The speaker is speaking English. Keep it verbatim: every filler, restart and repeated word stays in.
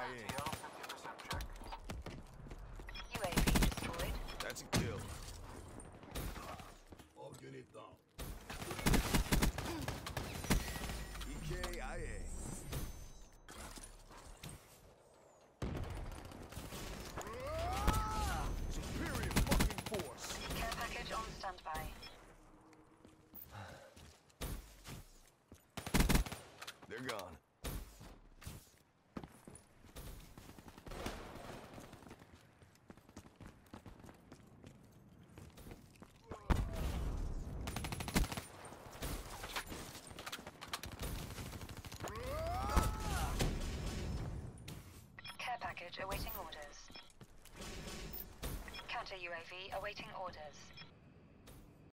A. fifty percent check. U A V destroyed. That's a kill. All unit down. E K I A. Superior fucking force. Care package on standby. They're gone. Care package awaiting orders. Counter U A V awaiting orders.